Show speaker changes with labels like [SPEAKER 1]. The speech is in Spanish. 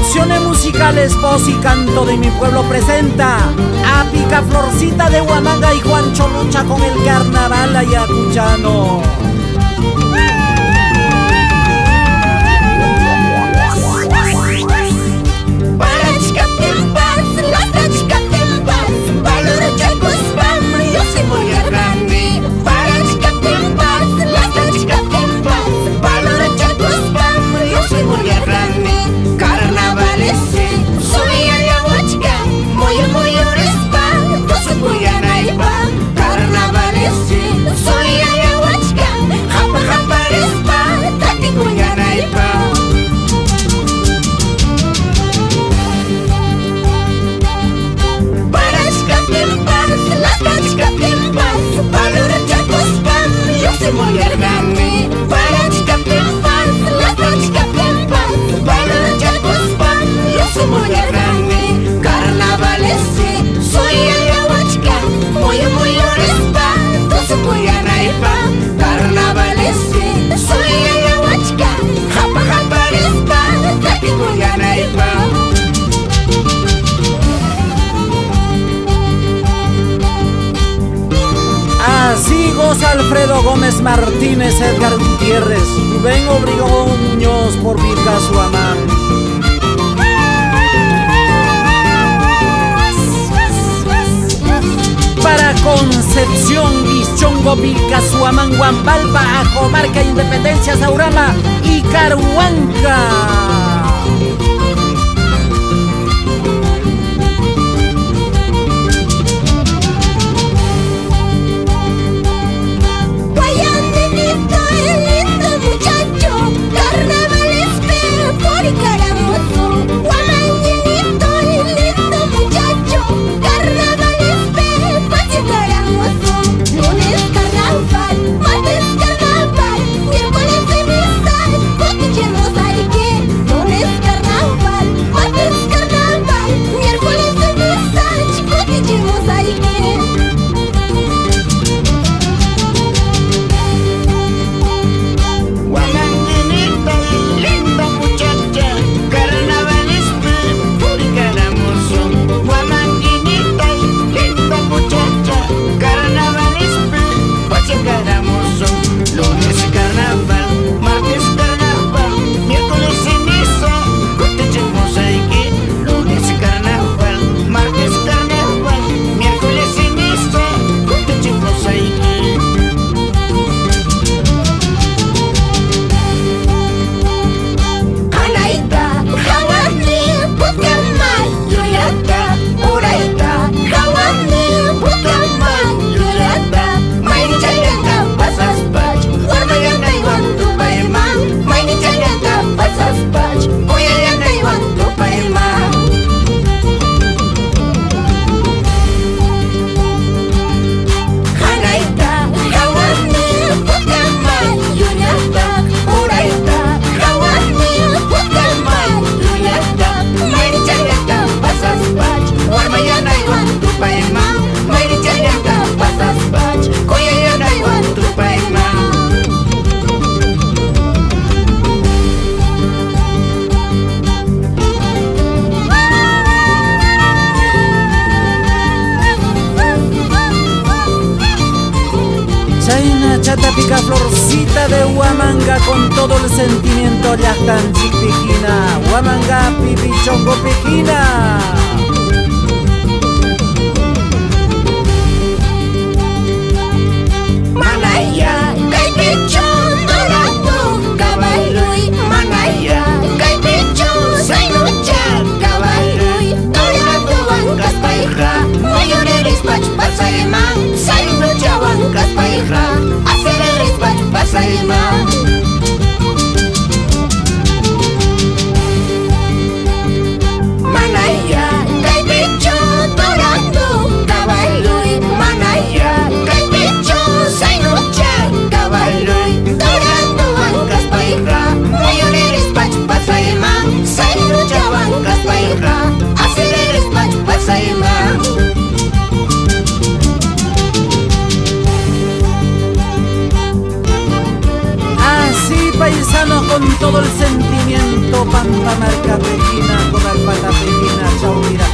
[SPEAKER 1] Producciones musicales Voz y Canto de Mi Pueblo presenta a Picaflorcita de Huamanga y Juancho Lucha con el carnaval ayacuchano. Así goza Alfredo Gómez Martínez, Edgar Gutiérrez, Rubén Obregón Muñoz por Vilcasuamán. Para Concepción, Bichongo, Vilcasuamán, Huambalpa, Ajomarca, Independencia, Saurama y Caruanca. Chaina Chata Picaflorcita de Huamanga con todo el sentimiento Yactan Chipiquina, Huamanga Pipichongo Piquina.
[SPEAKER 2] Manaya, Caipichón, Dorado, Caballuy, Manaya, Caipichón, Sainucha, Caballuy, Dorado, Bancas Paija, Mayores Pach Pasaima, Sainucha, Bancas Paija, Aceleres Pach Pasaima. Manaya, Caipichón, Dorado, Caballuy, Manaya, Caipichón, Sainucha, Caballuy, Dorado, Bancas Paija, Mayores Pach Pasaima, Sainucha, Bancas Paija, Aceleres Pach Pasaima.
[SPEAKER 1] Así paisanos con todo el sentimiento Pampa marca pejina, con alpata pejina, chau mira.